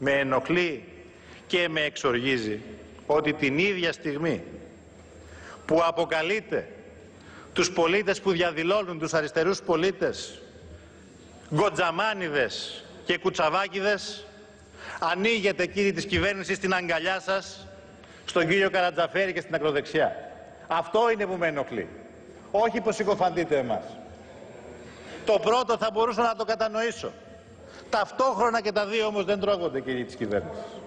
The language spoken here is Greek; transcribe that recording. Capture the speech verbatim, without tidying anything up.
με ενοχλεί και με εξοργίζει ότι την ίδια στιγμή που αποκαλείται τους πολίτες που διαδηλώνουν, τους αριστερούς πολίτες, γκοτζαμάνιδες και κουτσαβάκιδες, ανοίγετε, κύριοι της κυβέρνησης, την αγκαλιά σας στον κύριο Καρατζαφέρη και στην ακροδεξιά. Αυτό είναι που με ενοχλεί. Όχι πως συκοφαντείτε εμάς. Το πρώτο θα μπορούσα να το κατανοήσω. Ταυτόχρονα και τα δύο όμως δεν τρώγονται, κύριοι της κυβέρνησης.